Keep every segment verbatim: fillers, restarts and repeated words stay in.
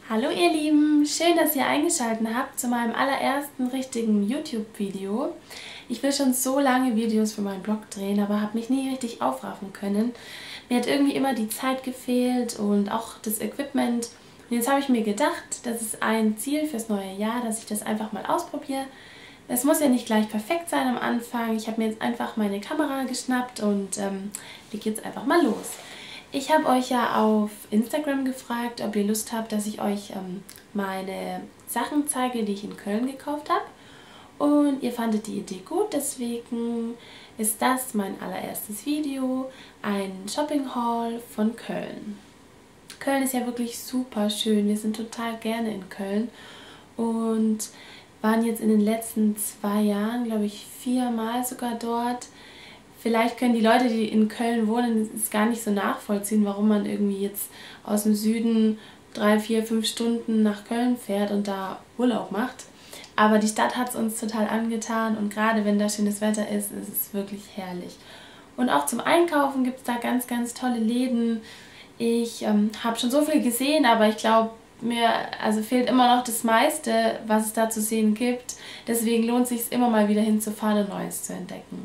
Hallo ihr Lieben, schön, dass ihr eingeschaltet habt zu meinem allerersten richtigen YouTube-Video. Ich will schon so lange Videos für meinen Blog drehen, aber habe mich nie richtig aufraffen können. Mir hat irgendwie immer die Zeit gefehlt und auch das Equipment. Und jetzt habe ich mir gedacht, das ist ein Ziel fürs neue Jahr, dass ich das einfach mal ausprobiere. Es muss ja nicht gleich perfekt sein am Anfang. Ich habe mir jetzt einfach meine Kamera geschnappt und ähm, leg jetzt einfach mal los. Ich habe euch ja auf Instagram gefragt, ob ihr Lust habt, dass ich euch ähm, meine Sachen zeige, die ich in Köln gekauft habe. Und ihr fandet die Idee gut, deswegen ist das mein allererstes Video, ein Shopping Haul von Köln. Köln ist ja wirklich super schön, wir sind total gerne in Köln und waren jetzt in den letzten zwei Jahren, glaube ich, viermal sogar dort. Vielleicht können die Leute, die in Köln wohnen, es gar nicht so nachvollziehen, warum man irgendwie jetzt aus dem Süden drei, vier, fünf Stunden nach Köln fährt und da Urlaub macht. Aber die Stadt hat es uns total angetan und gerade wenn da schönes Wetter ist, ist es wirklich herrlich. Und auch zum Einkaufen gibt es da ganz, ganz tolle Läden. Ich ähm, habe schon so viel gesehen, aber ich glaube, mir also fehlt immer noch das meiste, was es da zu sehen gibt. Deswegen lohnt es sich immer mal wieder hinzufahren und Neues zu entdecken.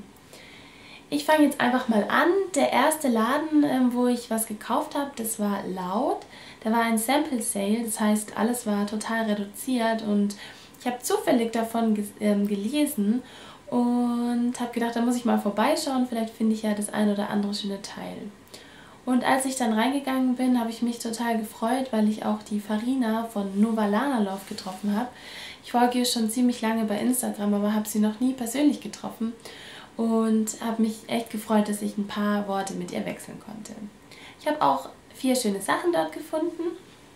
Ich fange jetzt einfach mal an. Der erste Laden, ähm, wo ich was gekauft habe, das war Laut. Da war ein Sample Sale, das heißt, alles war total reduziert und ich habe zufällig davon ge ähm, gelesen und habe gedacht, da muss ich mal vorbeischauen, vielleicht finde ich ja das ein oder andere schöne Teil. Und als ich dann reingegangen bin, habe ich mich total gefreut, weil ich auch die Farina von Novalana Love getroffen habe. Ich folge ihr schon ziemlich lange bei Instagram, aber habe sie noch nie persönlich getroffen. Und habe mich echt gefreut, dass ich ein paar Worte mit ihr wechseln konnte. Ich habe auch vier schöne Sachen dort gefunden.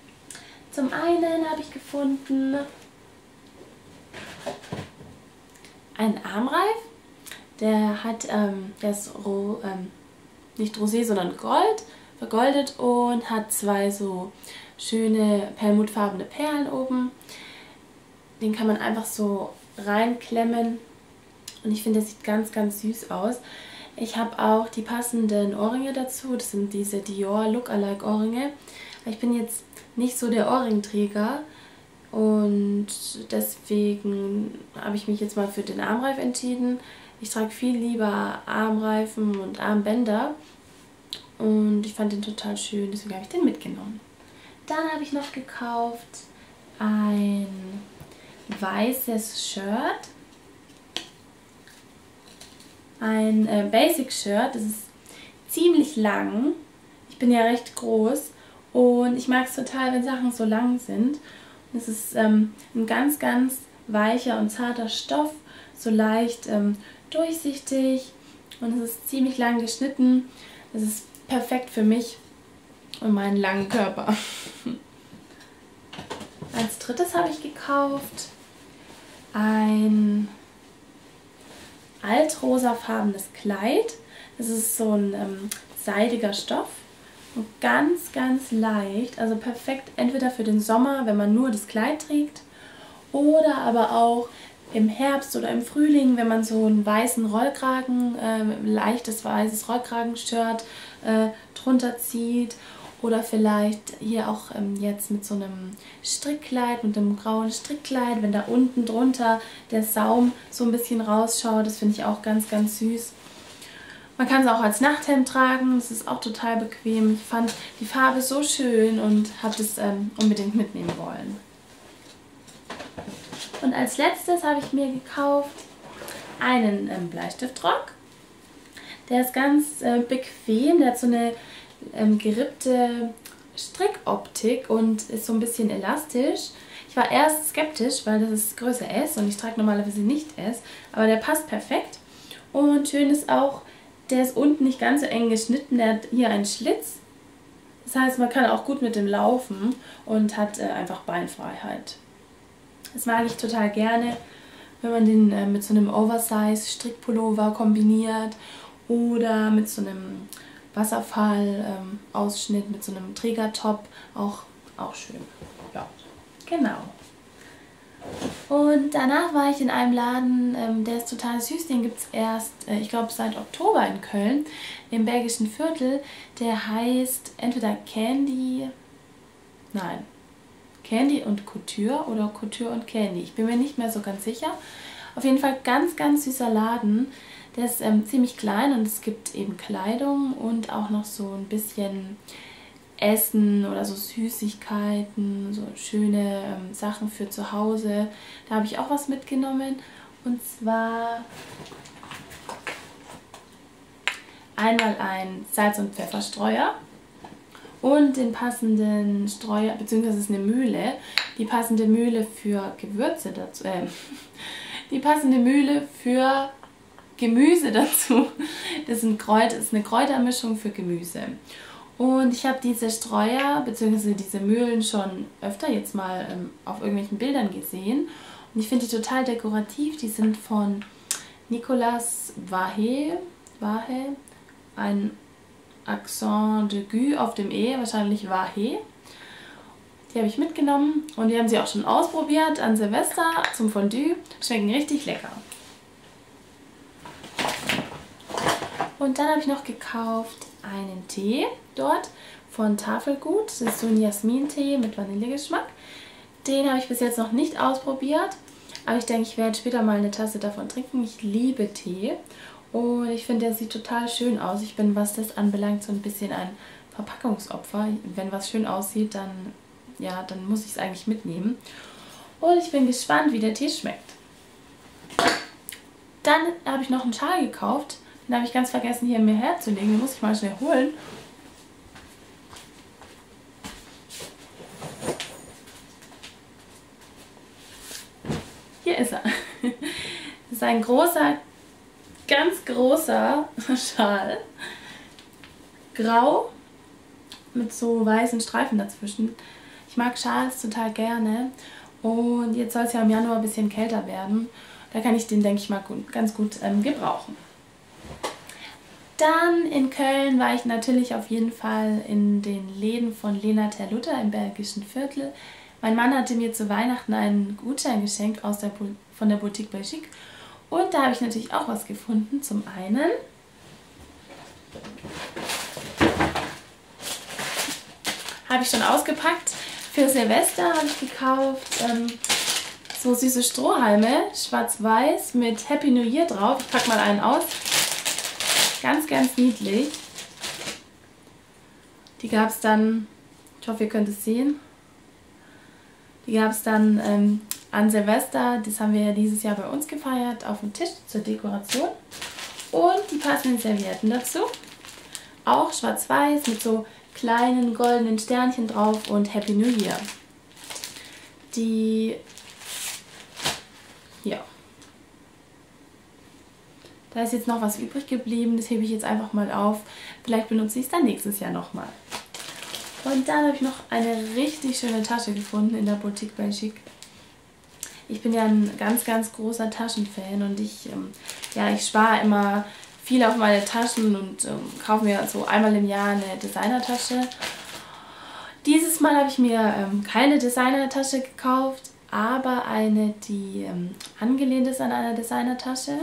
Zum einen habe ich gefunden einen Armreif. Der hat, ähm, der ist ro, ähm, nicht rosé, sondern gold, vergoldet und hat zwei so schöne perlmuttfarbene Perlen oben. Den kann man einfach so reinklemmen. Und ich finde, das sieht ganz, ganz süß aus. Ich habe auch die passenden Ohrringe dazu. Das sind diese Dior Look-alike Ohrringe. Ich bin jetzt nicht so der Ohrringträger und deswegen habe ich mich jetzt mal für den Armreif entschieden. Ich trage viel lieber Armreifen und Armbänder und ich fand den total schön, deswegen habe ich den mitgenommen. Dann habe ich noch gekauft ein weißes Shirt. Ein äh, Basic-Shirt, das ist ziemlich lang. Ich bin ja recht groß und ich mag es total, wenn Sachen so lang sind. Und es ist ähm, ein ganz, ganz weicher und zarter Stoff, so leicht ähm, durchsichtig und es ist ziemlich lang geschnitten. Das ist perfekt für mich und meinen langen Körper. Als drittes habe ich gekauft ein altrosafarbenes Kleid. Das ist so ein ähm, seidiger Stoff und ganz, ganz leicht. Also perfekt entweder für den Sommer, wenn man nur das Kleid trägt, oder aber auch im Herbst oder im Frühling, wenn man so einen weißen Rollkragen, äh, leichtes weißes Rollkragenshirt äh, drunter zieht. Oder vielleicht hier auch ähm, jetzt mit so einem Strickkleid, mit einem grauen Strickkleid, wenn da unten drunter der Saum so ein bisschen rausschaut. Das finde ich auch ganz, ganz süß. Man kann es auch als Nachthemd tragen, das ist auch total bequem. Ich fand die Farbe so schön und habe das ähm, unbedingt mitnehmen wollen. Und als letztes habe ich mir gekauft einen ähm, Bleistiftrock. Der ist ganz äh, bequem, der hat so eine Ähm, gerippte Strickoptik und ist so ein bisschen elastisch. Ich war erst skeptisch, weil das ist Größe S und ich trage normalerweise nicht S, aber der passt perfekt. Und schön ist auch, der ist unten nicht ganz so eng geschnitten, der hat hier einen Schlitz. Das heißt, man kann auch gut mit dem laufen und hat äh, einfach Beinfreiheit. Das mag ich total gerne, wenn man den äh, mit so einem Oversize-Strickpullover kombiniert oder mit so einem Wasserfall-Ausschnitt ähm, mit so einem Trägertop, auch, auch schön. Ja, genau. Und danach war ich in einem Laden, ähm, der ist total süß, den gibt es erst, äh, ich glaube, seit Oktober in Köln, im Bergischen Viertel. Der heißt entweder Candy, nein, Candy und Couture oder Couture und Candy. Ich bin mir nicht mehr so ganz sicher. Auf jeden Fall ganz, ganz süßer Laden. Der ist ähm, ziemlich klein und es gibt eben Kleidung und auch noch so ein bisschen Essen oder so Süßigkeiten, so schöne ähm, Sachen für zu Hause. Da habe ich auch was mitgenommen. Und zwar einmal ein Salz- und Pfefferstreuer und den passenden Streuer, beziehungsweise es ist eine Mühle, die passende Mühle für Gewürze dazu, äh, die passende Mühle für Gemüse dazu. Das ist, ein Kräut, das ist eine Kräutermischung für Gemüse. Und ich habe diese Streuer bzw. diese Mühlen schon öfter jetzt mal ähm, auf irgendwelchen Bildern gesehen. Und ich finde die total dekorativ. Die sind von Nicolas Vahe, Vahe, ein Accent de Gue auf dem E, wahrscheinlich Vahe. Die habe ich mitgenommen und wir haben sie auch schon ausprobiert an Silvester zum Fondue. Schmecken richtig lecker. Und dann habe ich noch gekauft einen Tee dort von Tafelgut. Das ist so ein Jasmin-Tee mit Vanillegeschmack. Den habe ich bis jetzt noch nicht ausprobiert, aber ich denke, ich werde später mal eine Tasse davon trinken. Ich liebe Tee und ich finde, der sieht total schön aus. Ich bin, was das anbelangt, so ein bisschen ein Verpackungsopfer. Wenn was schön aussieht, dann, ja, dann muss ich es eigentlich mitnehmen. Und ich bin gespannt, wie der Tee schmeckt. Dann habe ich noch einen Schal gekauft. Den habe ich ganz vergessen, hier mir herzulegen. Den muss ich mal schnell holen. Hier ist er. Das ist ein großer, ganz großer Schal. Grau mit so weißen Streifen dazwischen. Ich mag Schals total gerne. Und jetzt soll es ja im Januar ein bisschen kälter werden. Da kann ich den, denke ich mal, gut, ganz gut ähm, gebrauchen. Dann in Köln war ich natürlich auf jeden Fall in den Läden von Lena Terlutta im belgischen Viertel. Mein Mann hatte mir zu Weihnachten einen Gutschein geschenkt aus der, von der Boutique Belgique. Und da habe ich natürlich auch was gefunden. Zum einen habe ich schon ausgepackt. Für Silvester habe ich gekauft ähm, so süße Strohhalme, schwarz-weiß mit Happy New Year drauf. Ich packe mal einen aus. Ganz, ganz niedlich. Die gab es dann, ich hoffe, ihr könnt es sehen. Die gab es dann ähm, an Silvester, das haben wir ja dieses Jahr bei uns gefeiert, auf dem Tisch zur Dekoration. Und die passenden Servietten dazu. Auch schwarz-weiß mit so kleinen goldenen Sternchen drauf und Happy New Year. Die, ja. Da ist jetzt noch was übrig geblieben, das hebe ich jetzt einfach mal auf. Vielleicht benutze ich es dann nächstes Jahr nochmal. Und dann habe ich noch eine richtig schöne Tasche gefunden in der Boutique Belgique. Ich bin ja ein ganz, ganz großer Taschenfan und ich, ähm, ja, ich spare immer viel auf meine Taschen und ähm, kaufe mir so einmal im Jahr eine Designertasche. Dieses Mal habe ich mir ähm, keine Designertasche gekauft, aber eine, die ähm, angelehnt ist an einer Designertasche.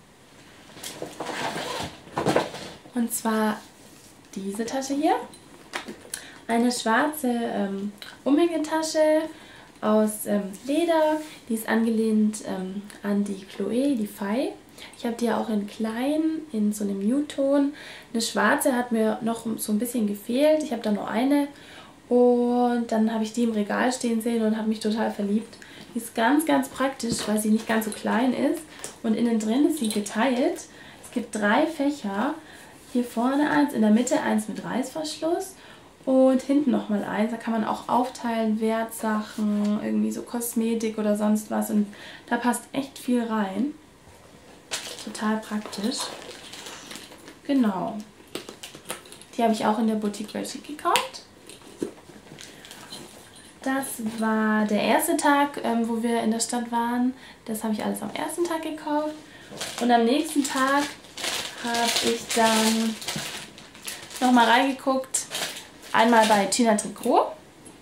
Und zwar diese Tasche hier. Eine schwarze ähm, Umhängetasche aus ähm, Leder. Die ist angelehnt ähm, an die Chloé, die Faye. Ich habe die ja auch in klein, in so einem Nude-Ton. Eine schwarze hat mir noch so ein bisschen gefehlt. Ich habe da nur eine. Und dann habe ich die im Regal stehen sehen und habe mich total verliebt. Die ist ganz, ganz praktisch, weil sie nicht ganz so klein ist. Und innen drin ist sie geteilt. Es gibt drei Fächer. Hier vorne eins, in der Mitte eins mit Reißverschluss. Und hinten nochmal eins. Da kann man auch aufteilen, Wertsachen, irgendwie so Kosmetik oder sonst was. Und da passt echt viel rein. Total praktisch. Genau. Die habe ich auch in der Boutique Belgique gekauft. Das war der erste Tag, ähm, wo wir in der Stadt waren. Das habe ich alles am ersten Tag gekauft. Und am nächsten Tag habe ich dann nochmal reingeguckt. Einmal bei Tina Tricot.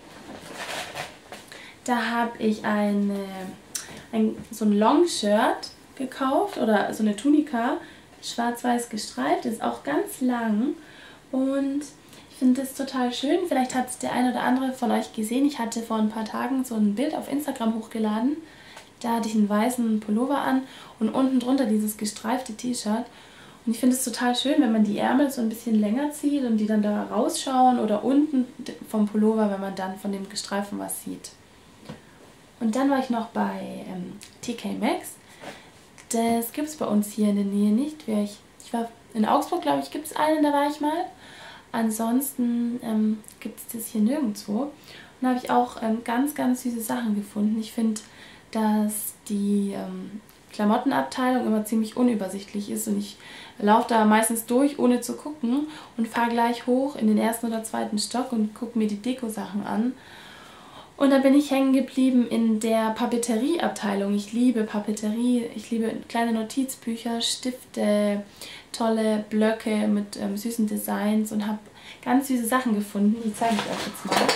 Da habe ich eine, ein, so ein Long-Shirt gekauft oder so eine Tunika, schwarz-weiß gestreift, ist auch ganz lang und ich finde es total schön. Vielleicht hat es der eine oder andere von euch gesehen. Ich hatte vor ein paar Tagen so ein Bild auf Instagram hochgeladen. Da hatte ich einen weißen Pullover an und unten drunter dieses gestreifte T-Shirt. Und ich finde es total schön, wenn man die Ärmel so ein bisschen länger zieht und die dann da rausschauen oder unten vom Pullover, wenn man dann von dem Gestreifen was sieht. Und dann war ich noch bei ähm, T K Maxx. Das gibt es bei uns hier in der Nähe nicht. Ich, ich war in Augsburg, glaube ich, gibt es einen, da war ich mal. Ansonsten ähm, gibt es das hier nirgendwo. Und da habe ich auch ähm, ganz, ganz süße Sachen gefunden. Ich finde, dass die ähm, Klamottenabteilung immer ziemlich unübersichtlich ist und ich laufe da meistens durch, ohne zu gucken und fahre gleich hoch in den ersten oder zweiten Stock und gucke mir die Deko-Sachen an. Und dann bin ich hängen geblieben in der Papeterieabteilung. Ich liebe Papeterie, ich liebe kleine Notizbücher, Stifte, tolle Blöcke mit ähm, süßen Designs und habe ganz süße Sachen gefunden. Die zeige ich euch jetzt mal.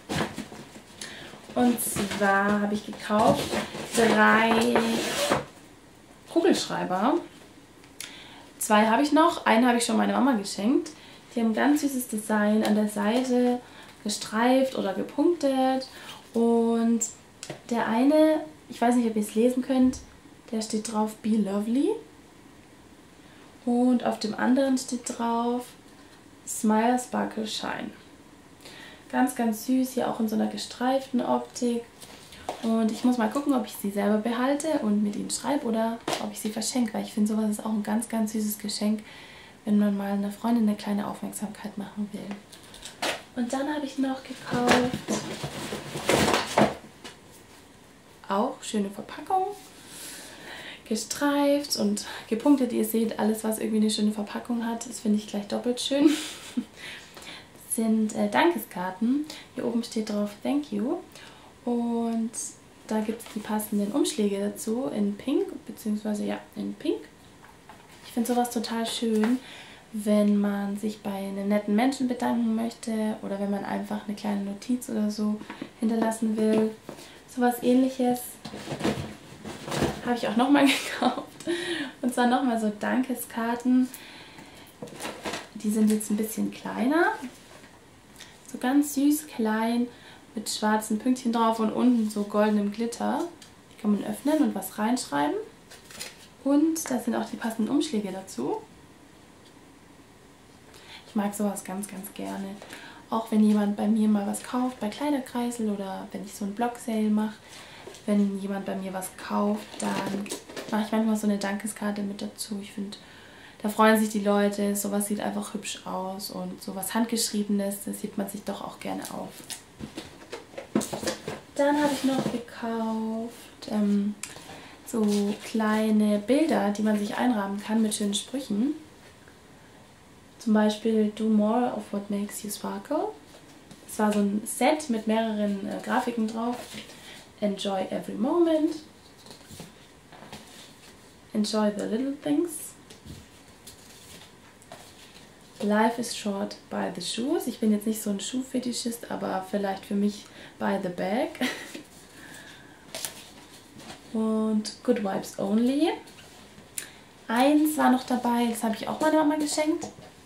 Und zwar habe ich gekauft drei Kugelschreiber. Zwei habe ich noch, einen habe ich schon meiner Mama geschenkt. Die haben ein ganz süßes Design an der Seite, gestreift oder gepunktet. Und der eine, ich weiß nicht, ob ihr es lesen könnt, der steht drauf Be Lovely. Und auf dem anderen steht drauf Smile, Sparkle, Shine. Ganz, ganz süß, hier auch in so einer gestreiften Optik. Und ich muss mal gucken, ob ich sie selber behalte und mit ihnen schreibe oder ob ich sie verschenke, weil ich finde, sowas ist auch ein ganz, ganz süßes Geschenk, wenn man mal einer Freundin eine kleine Aufmerksamkeit machen will. Und dann habe ich noch gekauft, auch schöne Verpackung, gestreift und gepunktet. Ihr seht, alles, was irgendwie eine schöne Verpackung hat, das finde ich gleich doppelt schön. Das sind äh, Dankeskarten. Hier oben steht drauf Thank you. Und da gibt es die passenden Umschläge dazu in Pink, beziehungsweise ja, in Pink. Ich finde sowas total schön, wenn man sich bei einem netten Menschen bedanken möchte oder wenn man einfach eine kleine Notiz oder so hinterlassen will. Sowas Ähnliches habe ich auch nochmal gekauft. Und zwar nochmal so Dankeskarten. Die sind jetzt ein bisschen kleiner. So ganz süß, klein, mit schwarzen Pünktchen drauf und unten so goldenem Glitter. Die kann man öffnen und was reinschreiben. Und da sind auch die passenden Umschläge dazu. Ich mag sowas ganz, ganz gerne. Auch wenn jemand bei mir mal was kauft, bei Kleiderkreisel oder wenn ich so einen Blog-Sale mache. Wenn jemand bei mir was kauft, dann mache ich manchmal so eine Dankeskarte mit dazu. Ich finde, da freuen sich die Leute. Sowas sieht einfach hübsch aus und sowas Handgeschriebenes, das sieht man sich doch auch gerne auf. Dann habe ich noch gekauft ähm, so kleine Bilder, die man sich einrahmen kann mit schönen Sprüchen. Zum Beispiel Do more of what makes you sparkle. Das war so ein Set mit mehreren äh, Grafiken drauf. Enjoy every moment. Enjoy the little things. Life is short by the shoes. Ich bin jetzt nicht so ein Schuhfetischist, aber vielleicht für mich by the bag. Und Good Vibes Only. Eins war noch dabei, das habe ich auch meiner Mama geschenkt.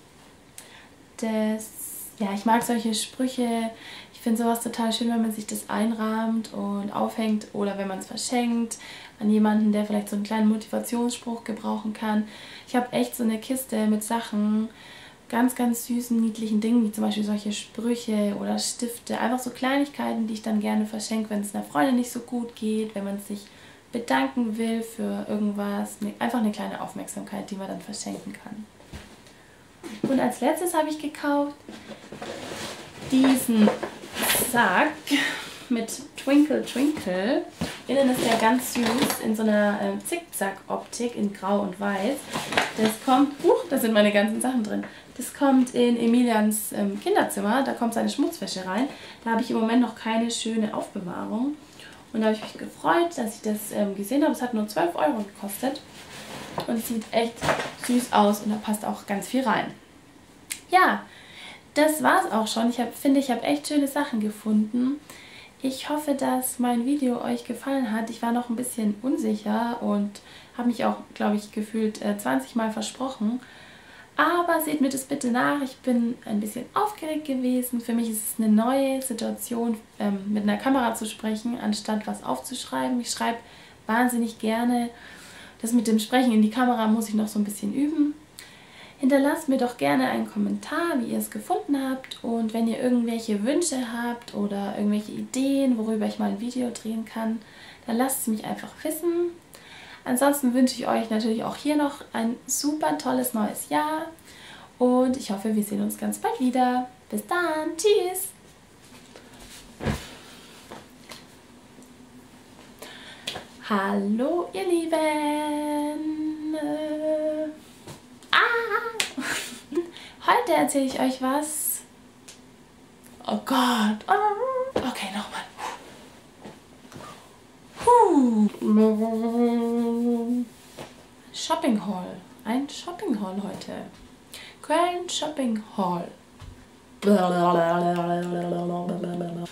Das, ja, ich mag solche Sprüche. Ich finde sowas total schön, wenn man sich das einrahmt und aufhängt oder wenn man es verschenkt an jemanden, der vielleicht so einen kleinen Motivationsspruch gebrauchen kann. Ich habe echt so eine Kiste mit Sachen, ganz, ganz süßen, niedlichen Dingen, wie zum Beispiel solche Sprüche oder Stifte. Einfach so Kleinigkeiten, die ich dann gerne verschenke, wenn es einer Freundin nicht so gut geht, wenn man sich bedanken will für irgendwas. Einfach eine kleine Aufmerksamkeit, die man dann verschenken kann. Und als letztes habe ich gekauft diesen Sack mit Twinkle Twinkle. Innen ist der ganz süß in so einer äh, Zickzack-Optik in Grau und Weiß. Das kommt, uh, da sind meine ganzen Sachen drin. Das kommt in Emilians ähm, Kinderzimmer, da kommt seine Schmutzwäsche rein. Da habe ich im Moment noch keine schöne Aufbewahrung. Und da habe ich mich gefreut, dass ich das ähm, gesehen habe. Es hat nur zwölf Euro gekostet. Und es sieht echt süß aus und da passt auch ganz viel rein. Ja, das war's auch schon. Ich hab, finde, ich habe echt schöne Sachen gefunden. Ich hoffe, dass mein Video euch gefallen hat. Ich war noch ein bisschen unsicher und habe mich auch, glaube ich, gefühlt äh, zwanzig Mal versprochen. Aber seht mir das bitte nach, ich bin ein bisschen aufgeregt gewesen. Für mich ist es eine neue Situation, ähm, mit einer Kamera zu sprechen, anstatt was aufzuschreiben. Ich schreibe wahnsinnig gerne. Das mit dem Sprechen in die Kamera muss ich noch so ein bisschen üben. Hinterlasst mir doch gerne einen Kommentar, wie ihr es gefunden habt. Und wenn ihr irgendwelche Wünsche habt oder irgendwelche Ideen, worüber ich mal ein Video drehen kann, dann lasst es mich einfach wissen. Ansonsten wünsche ich euch natürlich auch hier noch ein super tolles neues Jahr. Und ich hoffe, wir sehen uns ganz bald wieder. Bis dann. Tschüss. Hallo, ihr Lieben. Äh, ah. Heute erzähle ich euch was. Oh Gott. Okay, nochmal. Shopping Haul. Ein Shopping Haul heute. Köln Shopping Haul.